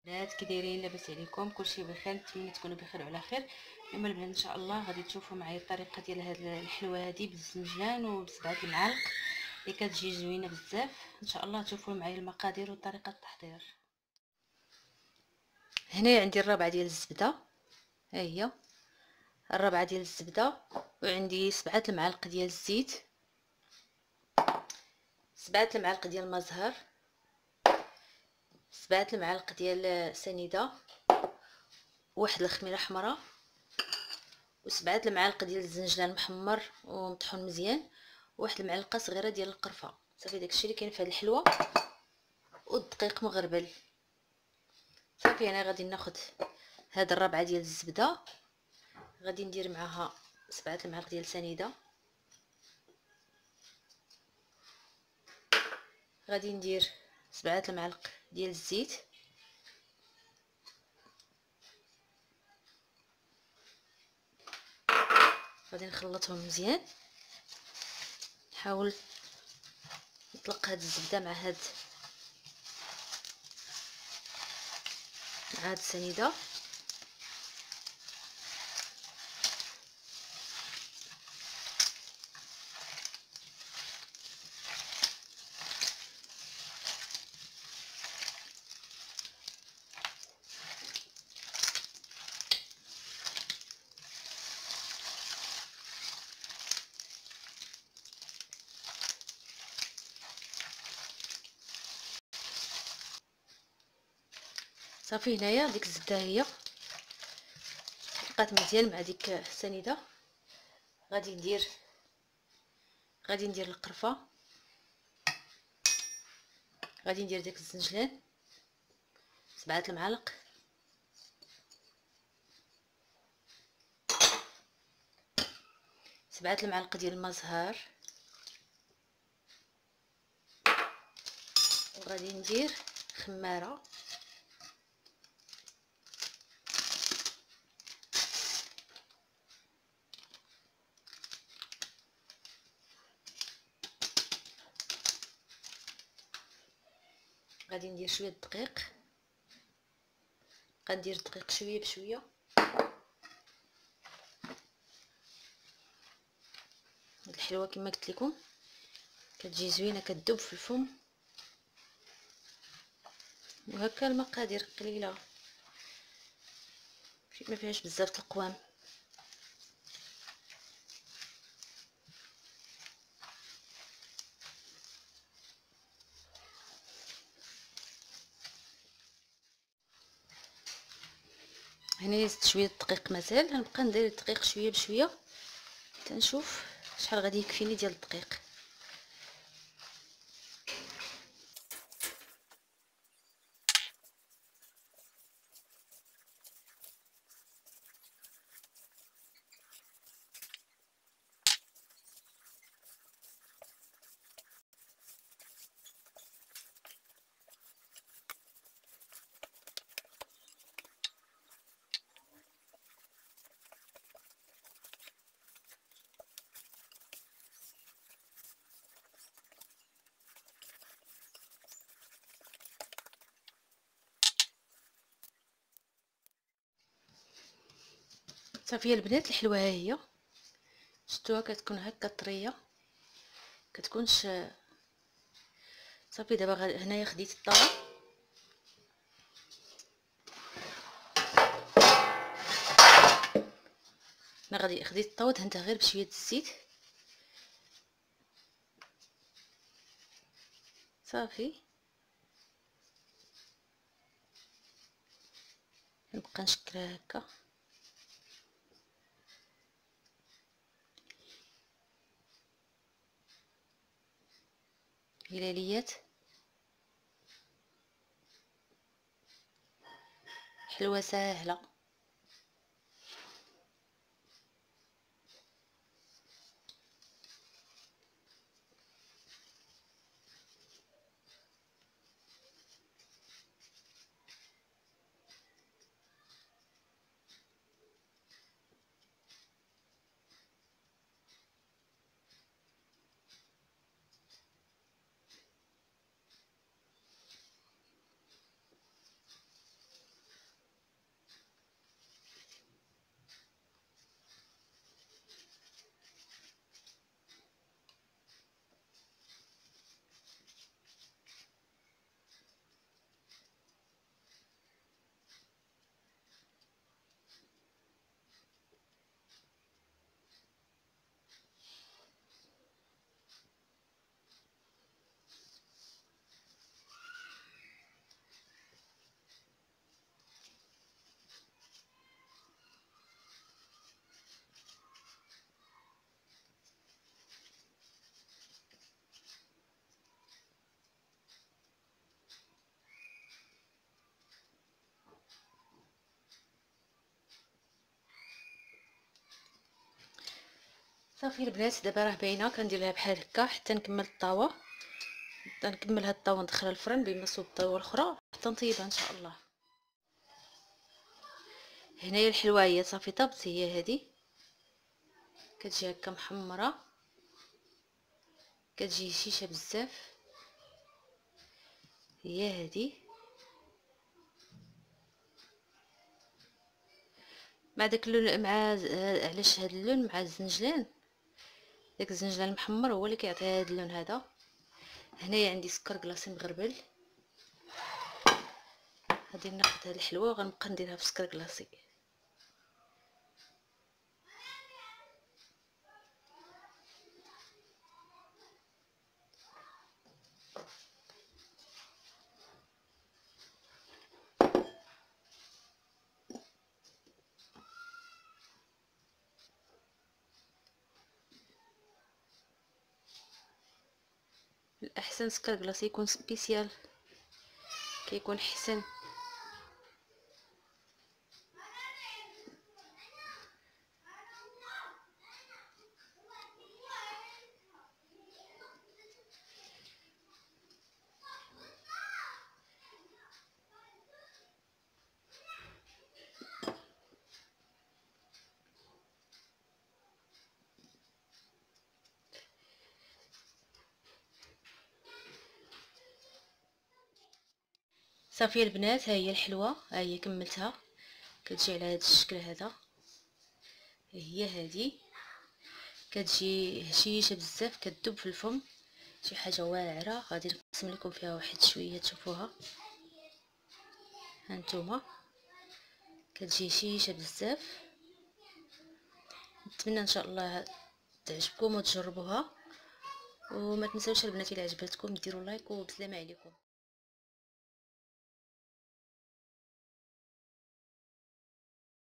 البنات كي دايرين؟ لاباس عليكم؟ كلشي بخير؟ نتمنى تكونوا بخير وعلى خير. اليوم البنات ان شاء الله غادي تشوفوا معايا الطريقه ديال هاد الحلوه هادي بالزنجان وبسبعه المعالق اللي كتجي زوينه بزاف. ان شاء الله تشوفوا معايا المقادير وطريقه التحضير. هنا عندي الربعه ديال الزبده، ها هي الربعه ديال الزبده، وعندي 7 المعالق ديال الزيت، 7 المعالق ديال المزهر، 7 المعالق ديال سنيده، واحد الخميره حمراء، و7 المعالق ديال الزنجلان محمر ومطحون مزيان، وواحد المعلقه صغيره ديال القرفه. صافي داكشي اللي كاين في هذه الحلوه، والدقيق مغربل. صافي انا غادي ناخذ هاد الربعه ديال الزبده، غادي ندير معاها 7 المعالق ديال سنيده، غادي ندير 7 المعالق ديال الزيت، غادي نخلطهم مزيان. نحاول نطلق هاد الزبده مع هاد السنيده. صافي هنايا ديك الزبده هي بقات مزيان مع ديك السنيده. غادي ندير القرفه، غادي ندير داك الزنجلان 7 المعالق، سبعة المعالق ديال المزهر، وغادي ندير خماره، غادي ندير شويه الدقيق، غندير الدقيق شويه بشويه. هاد الحلوه كما قلت لكم كتجي زوينه، كتذوب في الفم. وهكا المقادير قليله، ما فيهاش بزاف القوام. هنا زدت شويه الدقيق، مازال غنبقى ندير الدقيق شويه بشويه تنشوف شحال غادي يكفيني ديال الدقيق. صافي البنات الحلوه ها هي، شفتوها كتكون هكا طريه، كتكونش. صافي دابا هنايا خديت الطاوه، انا غادي خديت الطاوه دهنتها غير بشويه الزيت. صافي نبقى نشكلها هكا. هلاليات حلوه ساهله. صافي البنات، دابا راه باينه كندير لها بحال هكا حتى نكمل الطاوه. نكمل هاد الطاوه ندخلها الفران بما نصوب الطاوه الاخرى حتى نطيبها ان شاء الله. هنايا الحلوه هي صافي طابت، هي هادي كتجي هكا محمره، كتجي هشيشه بزاف، هي هادي. مع داك اللون، مع علاش هاد اللون؟ مع الزنجلان، داك الزنجلان المحمر هو اللي كيعطي هاد اللون هذا. هنايا عندي سكر كلاصي مغربل، غادي ناخذ هاد الحلوه وغنبقى نديرها في سكر كلاصي. الاحسن سكر كلاصي يكون سبيسيال، كيكون حسن. صافي البنات، ها هي الحلوه، ها هي كملتها، كتجي على هذا الشكل هذا. هي هذه كتجي هشيشه بزاف، كتذوب في الفم، شي حاجه واعره. غادي نقسم لكم فيها واحد شويه تشوفوها. هانتوما كتجي هشيشه بزاف. نتمنى ان شاء الله تعجبكم وتجربوها، وما تنساوش البنات الا عجبتكم ديروا لايك، وبسلامه عليكم.